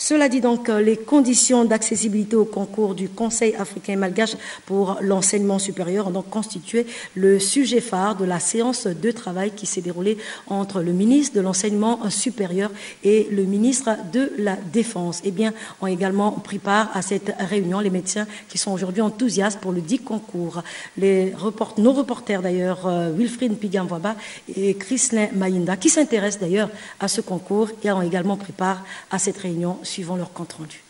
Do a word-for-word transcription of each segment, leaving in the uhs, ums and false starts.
Cela dit donc, les conditions d'accessibilité au concours du Conseil africain malgache pour l'enseignement supérieur ont donc constitué le sujet phare de la séance de travail qui s'est déroulée entre le ministre de l'enseignement supérieur et le ministre de la Défense. Eh bien, ont également pris part à cette réunion les médecins qui sont aujourd'hui enthousiastes pour le dit concours. Les report nos reporters d'ailleurs, euh, Wilfried Pigamwaba et Chrislin Mayinda, qui s'intéressent d'ailleurs à ce concours et ont également pris part à cette réunion suivant leur compte rendu.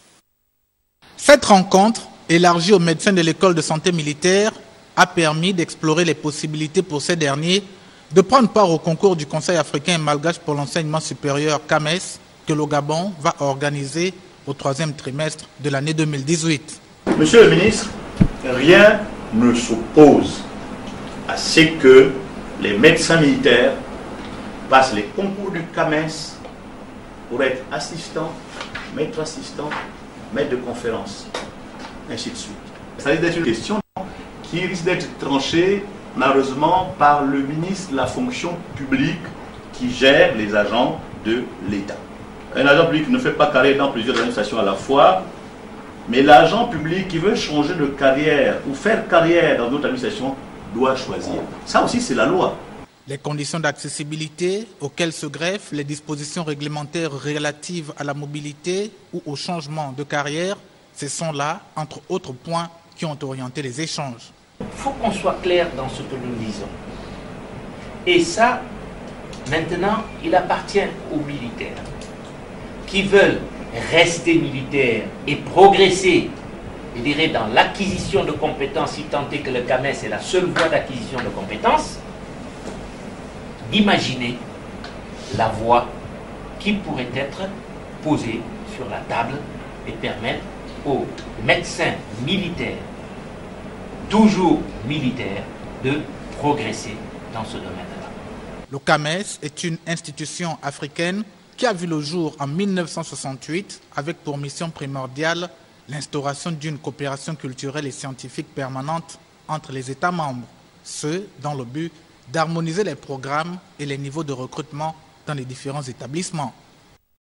Cette rencontre, élargie aux médecins de l'école de santé militaire, a permis d'explorer les possibilités pour ces derniers de prendre part au concours du Conseil africain malgache pour l'enseignement supérieur C A M E S que le Gabon va organiser au troisième trimestre de l'année deux mille dix-huit. Monsieur le ministre, rien ne s'oppose à ce que les médecins militaires passent les concours du C A M E S pour être assistant, maître assistant, maître de conférence, ainsi de suite. Ça risque d'être une question qui risque d'être tranchée malheureusement par le ministre de la fonction publique qui gère les agents de l'État. Un agent public ne fait pas carrière dans plusieurs administrations à la fois, mais l'agent public qui veut changer de carrière ou faire carrière dans d'autres administrations doit choisir. Ça aussi, c'est la loi. Les conditions d'accessibilité auxquelles se greffent les dispositions réglementaires relatives à la mobilité ou au changement de carrière, ce sont là, entre autres points, qui ont orienté les échanges. Il faut qu'on soit clair dans ce que nous disons. Et ça, maintenant, il appartient aux militaires qui veulent rester militaires et progresser, je dirais, dans l'acquisition de compétences, si tant est que le C A M E S est la seule voie d'acquisition de compétences, d'imaginer la voie qui pourrait être posée sur la table et permettre aux médecins militaires, toujours militaires, de progresser dans ce domaine-là. Le C A M E S est une institution africaine qui a vu le jour en mille neuf cent soixante-huit avec pour mission primordiale l'instauration d'une coopération culturelle et scientifique permanente entre les États membres, ce dans le but d'harmoniser les programmes et les niveaux de recrutement dans les différents établissements.